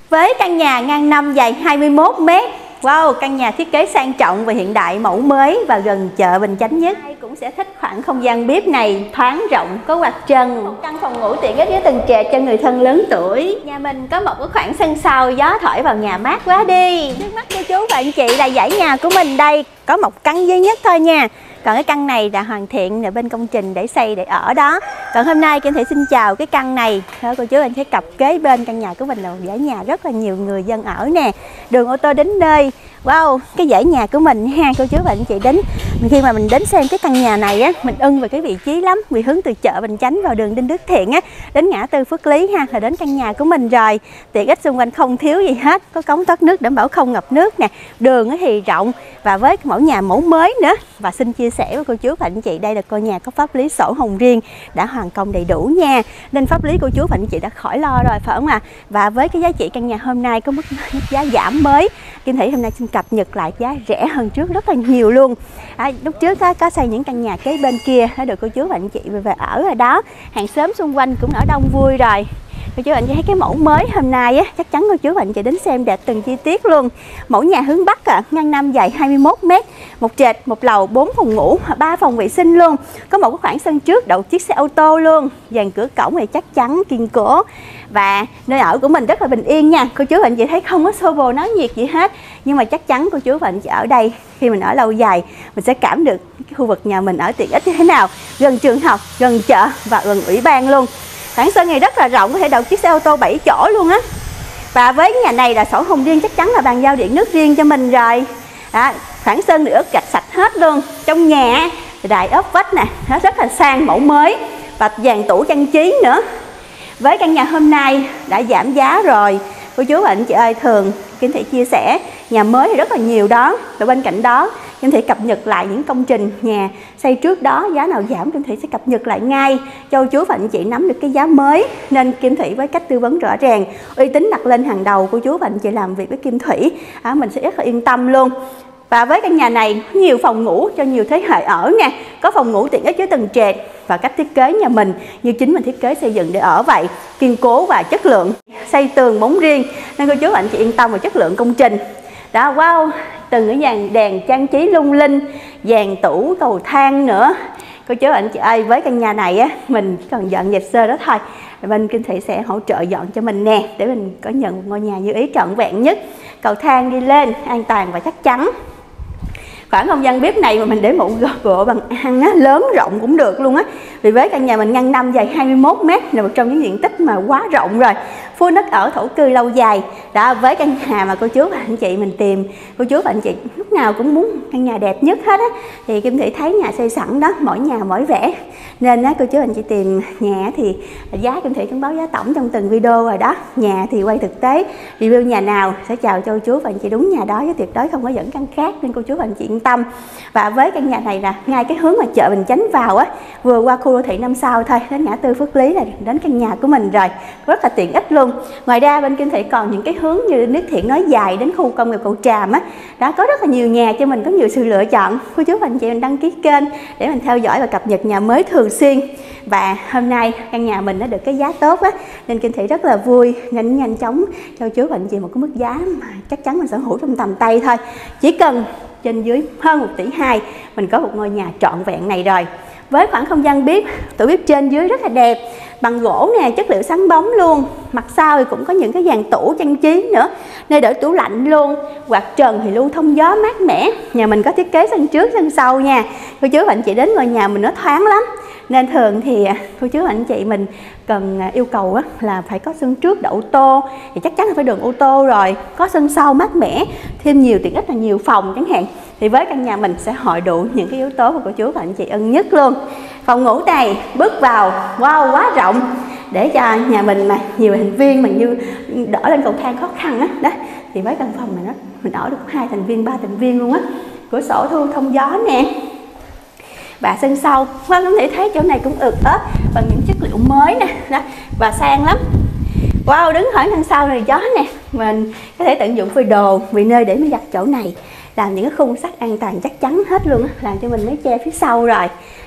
Với căn nhà ngang 5 dài 21 m. Wow, căn nhà thiết kế sang trọng và hiện đại, mẫu mới và gần chợ Bình Chánh nhất. Ai cũng sẽ thích khoảng không gian bếp này, thoáng rộng, có quạt trần. Một căn phòng ngủ tiện ích với tầng trệt cho người thân lớn tuổi. Nhà mình có một cái khoảng sân sau, gió thổi vào nhà mát quá đi. Trước mắt cô chú và anh chị là dãy nhà của mình đây, có một căn duy nhất thôi nha. Còn cái căn này đã hoàn thiện là bên công trình để xây để ở đó. Còn hôm nay Kim Thị xin chào cái căn này. Đó, cô chú anh thấy cặp kế bên căn nhà của mình là một dãy nhà rất là nhiều người dân ở nè. Đường ô tô đến nơi. Wow, cái dãy nhà của mình ha cô chú và anh chị đến. Khi mà mình đến xem cái căn nhà này á, mình ưng về cái vị trí lắm. Vì hướng từ chợ Bình Chánh vào đường Đinh Đức Thiện á, đến ngã tư Phước Lý ha, là đến căn nhà của mình rồi. Tiện ích xung quanh không thiếu gì hết, có cống thoát nước đảm bảo không ngập nước nè. Đường thì rộng và với mẫu nhà mẫu mới nữa. Và xin chia sẻ với cô chú và anh chị, đây là ngôi nhà có pháp lý sổ hồng riêng, đã hoàn công đầy đủ nha. Nên pháp lý cô chú và anh chị đã khỏi lo rồi phải không ạ? Và với cái giá trị căn nhà hôm nay có mức giá giảm mới, Kim Thị hôm nay xin cập nhật lại giá rẻ hơn trước rất là nhiều luôn. Lúc trước có xây những căn nhà kế bên kia đã được cô chú và anh chị về ở rồi đó. Hàng xóm xung quanh cũng ở đông vui rồi. Cô chú anh chị thấy cái mẫu mới hôm nay á, chắc chắn cô chú và anh chị đến xem đẹp từng chi tiết luôn. Mẫu nhà hướng Bắc ngang 5 dài 21 m, một trệt, một lầu, 4 phòng ngủ, 3 phòng vệ sinh luôn. Có một cái khoảng sân trước đậu chiếc xe ô tô luôn. Dàn cửa cổng thì chắc chắn kiên cố. Và nơi ở của mình rất là bình yên nha. Cô chú và anh chị thấy không có xô bồ náo nhiệt gì hết. Nhưng mà chắc chắn cô chú và anh chị ở đây, khi mình ở lâu dài, mình sẽ cảm được cái khu vực nhà mình ở tiện ích như thế nào. Gần trường học, gần chợ và gần ủy ban luôn. Khoảng sân này rất là rộng, có thể đậu chiếc xe ô tô 7 chỗ luôn á. Và với nhà này là sổ hồng riêng, chắc chắn là bàn giao điện nước riêng cho mình rồi. Đó, khoảng sân được ướp gạch sạch hết luôn. Trong nhà thì đài ốp vách nè, nó rất là sang, mẫu mới và dàn tủ trang trí nữa. Với căn nhà hôm nay đã giảm giá rồi. Cô chú và anh chị ơi, thường Kim Thị chia sẻ nhà mới thì rất là nhiều đó. Và bên cạnh đó Kim Thị cập nhật lại những công trình nhà xây trước đó, giá nào giảm Kim Thị sẽ cập nhật lại ngay cho cô chú và anh chị nắm được cái giá mới. Nên Kim Thị với cách tư vấn rõ ràng, uy tín đặt lên hàng đầu, cô chú và anh chị làm việc với Kim Thủy mình sẽ rất là yên tâm luôn. Và với căn nhà này nhiều phòng ngủ cho nhiều thế hệ ở nè, có phòng ngủ tiện ích với tầng trệt và cách thiết kế nhà mình như chính mình thiết kế xây dựng để ở vậy, kiên cố và chất lượng, xây tường bóng riêng nên cô chú và anh chị yên tâm về chất lượng công trình. Đó, wow, từng cái dàn đèn trang trí lung linh, dàn tủ cầu thang nữa. Cô chú anh chị ơi, với căn nhà này á, mình chỉ cần dọn dẹp sơ đó thôi. Bên Kim Thị sẽ hỗ trợ dọn cho mình nè, để mình có nhận một ngôi nhà như ý trọn vẹn nhất. Cầu thang đi lên an toàn và chắc chắn. Khoảng không gian bếp này mà mình để một gỗ bằng ăn á, lớn rộng cũng được luôn á. Vì với căn nhà mình ngang 5 dài 21 m là một trong những diện tích mà quá rộng rồi. Full đất ở thổ cư lâu dài. Đó, với căn nhà mà cô chú và anh chị mình tìm, cô chú và anh chị lúc nào cũng muốn căn nhà đẹp nhất hết á, thì Kim Thị thấy nhà xây sẵn đó, mỗi nhà mỗi vẻ. Nên á, cô chú anh chị tìm nhà thì giá Kim Thị cũng báo giá tổng trong từng video rồi đó. Nhà thì quay thực tế, review nhà nào sẽ chào cho cô chú và anh chị đúng nhà đó, chứ tuyệt đối không có dẫn căn khác, nên cô chú và anh chị yên tâm. Và với căn nhà này là ngay cái hướng mà chợ Bình Chánh vào á, vừa qua khu đô thị 5 sao thôi, đến ngã tư Phước Lý là đến căn nhà của mình rồi, rất là tiện ích luôn. Ngoài ra bên Kim Thị còn những cái hướng như Nước Thiện nói dài đến khu công nghiệp Cầu Tràm á, đã có rất là nhiều nhà cho mình có nhiều sự lựa chọn. Cô chú và anh chị mình đăng ký kênh để mình theo dõi và cập nhật nhà mới thường xuyên. Và hôm nay căn nhà mình đã được cái giá tốt á, nên Kim Thị rất là vui, nên nhanh chóng cho chú và anh chị một cái mức giá mà chắc chắn mình sở hữu trong tầm tay thôi. Chỉ cần trên dưới hơn 1,2 tỷ mình có một ngôi nhà trọn vẹn này rồi. Với khoảng không gian bếp, tủ bếp trên dưới rất là đẹp, bằng gỗ nè, chất liệu sáng bóng luôn. Mặt sau thì cũng có những cái dàn tủ trang trí nữa, nơi để tủ lạnh luôn. Quạt trần thì lưu thông gió mát mẻ. Nhà mình có thiết kế sân trước sân sau nha. Cô chú và anh chị đến ngôi nhà mình nó thoáng lắm. Nên thường thì cô chú và anh chị mình cần yêu cầu á, là phải có sân trước đậu ô tô, thì chắc chắn là phải đường ô tô rồi. Có sân sau mát mẻ, thêm nhiều tiện ích là nhiều phòng chẳng hạn. Thì với căn nhà mình sẽ hội đủ những cái yếu tố mà cô chú và anh chị ưng nhất luôn. Phòng ngủ này bước vào, wow, quá rộng. Để cho nhà mình mà nhiều thành viên mà như đỡ lên cầu thang khó khăn á, đó. Thì với căn phòng này mình ở được 2 thành viên, 3 thành viên luôn á. Cửa sổ thu thông gió nè. Và sân sau, Kim Thị thấy chỗ này cũng ướt ớt bằng những chất liệu mới nè, đó, và sang lắm. Wow, đứng khỏi đằng sau này gió nè, mình có thể tận dụng phơi đồ vì nơi để mới giặt chỗ này, làm những cái khung sắt an toàn chắc chắn hết luôn á, làm cho mình mái che phía sau rồi.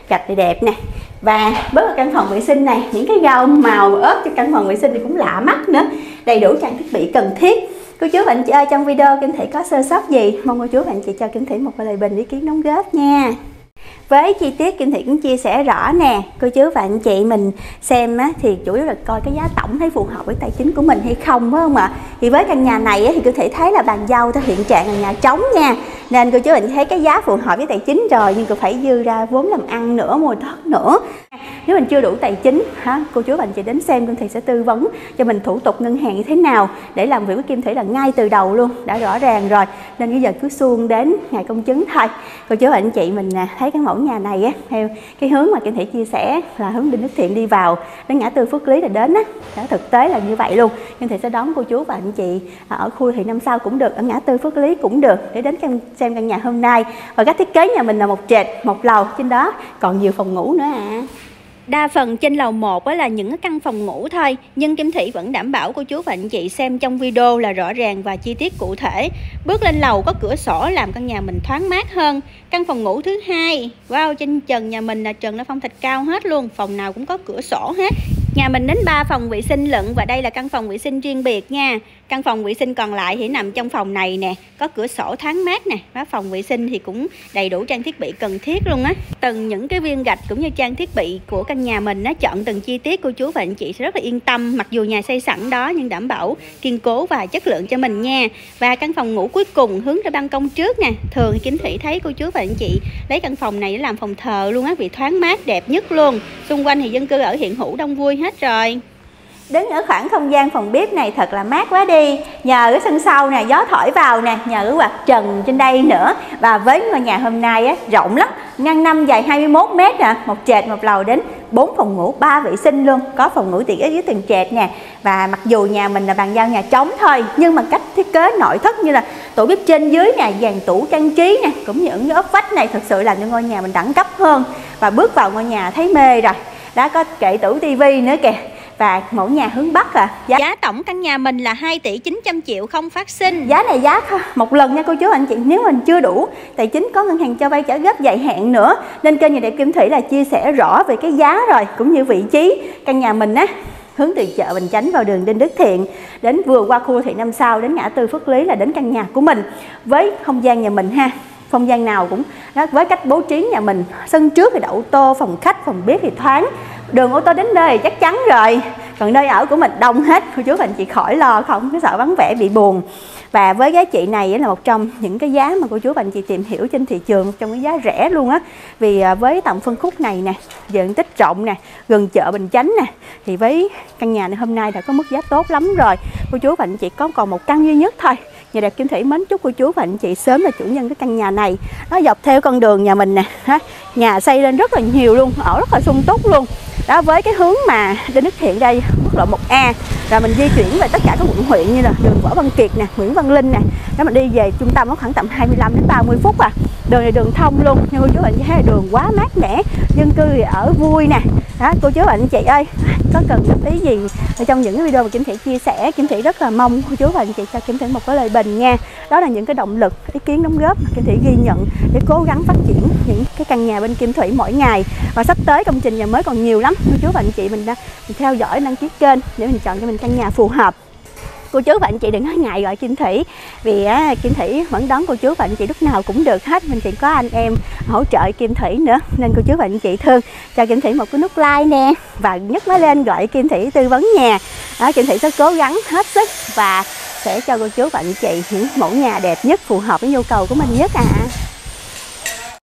gạch thì đẹp nè. Và bớt ở căn phòng vệ sinh này, những cái gao màu ớt cho căn phòng vệ sinh thì cũng lạ mắt nữa. Đầy đủ trang thiết bị cần thiết. Cô chú và anh chị ơi, trong video Kim Thị có sơ sót gì, mong cô chú và anh chị cho Kim Thị một lời bình ý kiến đóng góp nha. Với chi tiết Kim Thị cũng chia sẻ rõ nè, cô chú và anh chị mình xem á, thì chủ yếu là coi cái giá tổng thấy phù hợp với tài chính của mình hay không, phải không ạ? Thì với căn nhà này á, thì Kim Thị thấy là bàn giao theo hiện trạng là nhà trống nha, nên cô chú anh chị thấy cái giá phù hợp với tài chính rồi, nhưng cô phải dư ra vốn làm ăn nữa, mua đất nữa. Nếu mình chưa đủ tài chính cô chú và anh chị đến xem Kim Thị sẽ tư vấn cho mình thủ tục ngân hàng như thế nào để làm việc với Kim Thị là ngay từ đầu luôn, đã rõ ràng rồi. Nên bây giờ cứ suông đến ngày công chứng thôi. Cô chú và anh chị mình thấy cái mẫu nhà này á, theo cái hướng mà Kim Thị chia sẻ là hướng Đinh Đức Thiện đi vào đến ngã tư Phước Lý là đến á, thực tế là như vậy luôn. Kim Thị sẽ đón cô chú và anh chị ở khu thị năm sau cũng được, ở ngã tư Phước Lý cũng được, để đến xem căn nhà hôm nay. Và cách thiết kế nhà mình là một trệt một lầu, trên đó còn nhiều phòng ngủ nữa ạ. Đa phần trên lầu 1 là những căn phòng ngủ thôi, nhưng Kim Thị vẫn đảm bảo cô chú và anh chị xem trong video là rõ ràng và chi tiết cụ thể. Bước lên lầu có cửa sổ làm căn nhà mình thoáng mát hơn. Căn phòng ngủ thứ hai, wow, trên trần nhà mình là trần là phong thạch cao hết luôn, phòng nào cũng có cửa sổ hết. Nhà mình đến 3 phòng vệ sinh lận, và đây là căn phòng vệ sinh riêng biệt nha. Căn phòng vệ sinh còn lại thì nằm trong phòng này nè, có cửa sổ thoáng mát nè. Và phòng vệ sinh thì cũng đầy đủ trang thiết bị cần thiết luôn á. Từng những cái viên gạch cũng như trang thiết bị của căn nhà mình nó chọn từng chi tiết, cô chú và anh chị sẽ rất là yên tâm. Mặc dù nhà xây sẵn đó nhưng đảm bảo kiên cố và chất lượng cho mình nha. Và căn phòng ngủ cuối cùng hướng ra ban công trước nè. Thường thì Kim Thị thấy cô chú và anh chị lấy căn phòng này để làm phòng thờ luôn á, vì thoáng mát đẹp nhất luôn. Xung quanh thì dân cư ở hiện hữu đông vui hết rồi. Đứng ở khoảng không gian phòng bếp này thật là mát quá đi. Nhờ cái sân sau nè, gió thổi vào nè, nhờ cái quạt trần trên đây nữa. Và với ngôi nhà hôm nay á, rộng lắm, ngang 5 dài 21 m nè, một trệt một lầu đến 4 phòng ngủ, 3 vệ sinh luôn, có phòng ngủ tiện ích dưới từng trệt nè. Và mặc dù nhà mình là bàn giao nhà trống thôi, nhưng mà cách thiết kế nội thất như là tủ bếp trên dưới nè, dàn tủ trang trí nè, cũng như những cái ốp vách này thực sự làm cho ngôi nhà mình đẳng cấp hơn. Và bước vào ngôi nhà thấy mê rồi. Đã có kệ tủ tivi nữa kìa. Và mẫu nhà hướng Bắc giá tổng căn nhà mình là 2 tỷ 900 triệu không phát sinh. Giá này giá một lần nha cô chú anh chị. Nếu mình chưa đủ tài chính có ngân hàng cho vay trả góp dài hạn nữa. Nên kênh Nhà Đẹp Kim Thị là chia sẻ rõ về cái giá rồi, cũng như vị trí căn nhà mình á, hướng từ chợ Bình Chánh vào đường Đinh Đức Thiện, đến vừa qua khu thị năm sau đến ngã tư Phước Lý là đến căn nhà của mình. Với không gian nhà mình ha, không gian nào cũng với cách bố trí nhà mình, sân trước thì đậu ô tô, phòng khách, phòng bếp thì thoáng, đường ô tô đến nơi thì chắc chắn rồi. Còn nơi ở của mình đông hết, cô chú và anh chị khỏi lo, không có sợ vắng vẻ bị buồn. Và với giá trị này là một trong những cái giá mà cô chú và anh chị tìm hiểu trên thị trường, trong cái giá rẻ luôn á. Vì với tầm phân khúc này nè, diện tích rộng nè, gần chợ Bình Chánh nè, thì với căn nhà này hôm nay đã có mức giá tốt lắm rồi. Cô chú và anh chị có còn một căn duy nhất thôi. Nhà Đẹp Kim Thị mến chúc cô chú và anh chị sớm là chủ nhân cái căn nhà này. Nó dọc theo con đường nhà mình nè, nhà xây lên rất là nhiều luôn, ở rất là sung túc luôn. Đó, với cái hướng mà Đinh Đức Thiện đây, quốc lộ 1A, rồi mình di chuyển về tất cả các quận huyện như là đường Võ Văn Kiệt nè, Nguyễn Văn Linh nè. Đó, mình đi về trung tâm nó khoảng tầm 25 đến 30 phút à. Đường này đường thông luôn, nhưng cô chú anh chị thấy đường quá mát mẻ, dân cư thì ở vui nè. Đó, cô chú anh chị ơi, có cần góp ý gì trong những cái video mà Kim Thị chia sẻ, Kim Thị rất là mong cô chú và anh chị cho Kim Thị một cái lời bình nha. Đó là những cái động lực, ý kiến đóng góp mà Kim Thị ghi nhận để cố gắng phát triển những cái căn nhà bên Kim Thị mỗi ngày. Và sắp tới công trình nhà mới còn nhiều lắm, cô chú và anh chị mình theo dõi, đăng ký kênh để mình chọn cho mình căn nhà phù hợp. Cô chú và anh chị đừng có ngại gọi Kim Thị, vì Kim Thị vẫn đón cô chú và anh chị lúc nào cũng được hết. Mình chỉ có anh em hỗ trợ Kim Thị nữa, nên cô chú và anh chị thương cho Kim Thị một cái nút like nè, và nhấc nó lên gọi Kim Thị tư vấn nhà. Đó, Kim Thị sẽ cố gắng hết sức và sẽ cho cô chú và anh chị những mẫu nhà đẹp nhất, phù hợp với nhu cầu của mình nhất